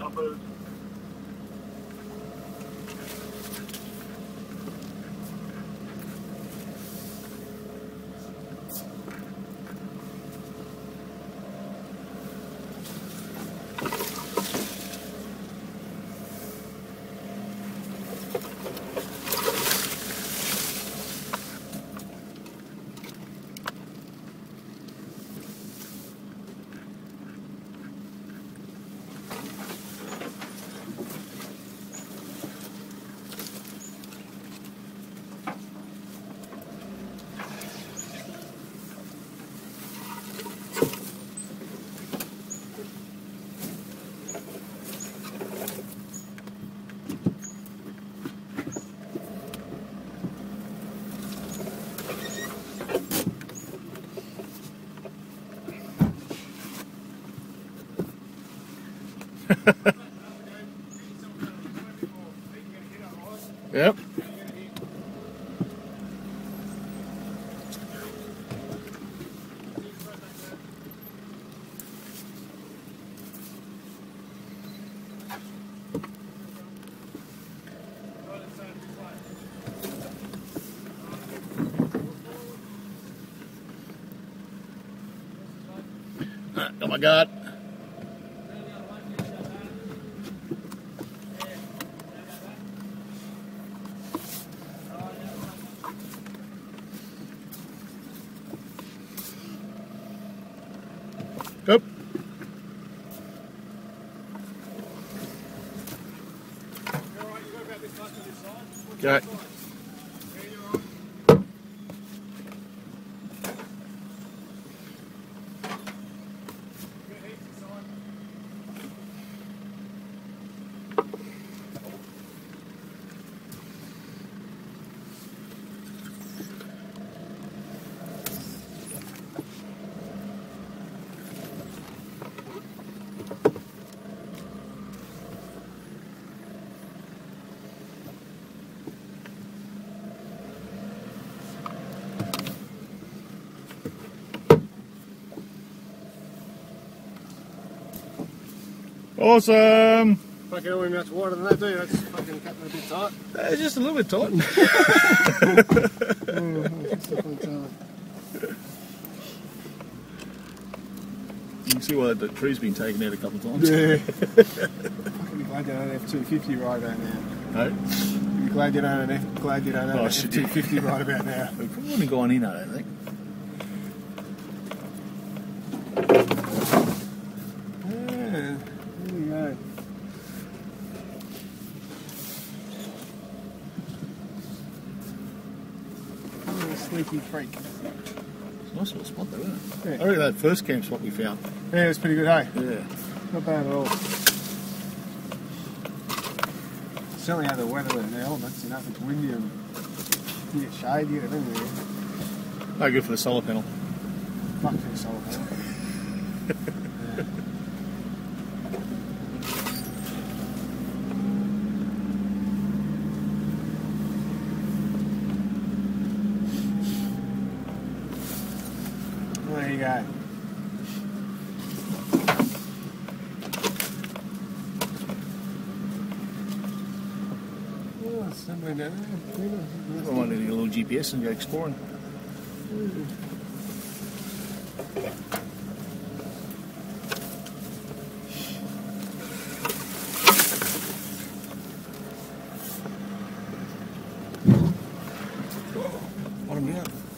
Uppers. Yep. Oh my God. Up. Okay. Awesome! Fucking don't want much wider than that, do you? That's fucking cutting it a bit tight. It's just a little bit tight. You can see why the tree's been taken out a couple of times. Yeah. Fucking glad you don't have 250 right about now. No? You're glad you don't have F250 right about now. We probably wouldn't have gone in, I don't think. Yeah, there you go. Oh, sneaky freak. It's a nice little spot though, isn't it? Yeah. I reckon that first camp spot we found. Yeah, it's pretty good, hey? Yeah. Not bad at all. Certainly had the weather and the elements, you know, if it's windy and you get shade, you get everywhere. No good for the solar panel. Fuck for the solar panel. There you go. Oh, it's somewhere down there. I might need a little GPS and go exploring. Bottom down.